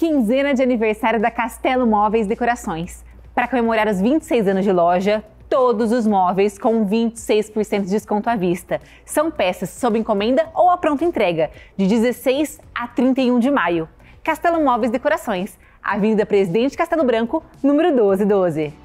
Quinzena de aniversário da Castelo Móveis Decorações. Para comemorar os 26 anos de loja, todos os móveis com 26% de desconto à vista. São peças sob encomenda ou à pronta entrega, de 16 a 31 de maio. Castelo Móveis Decorações, Avenida Presidente Castelo Branco, número 1212.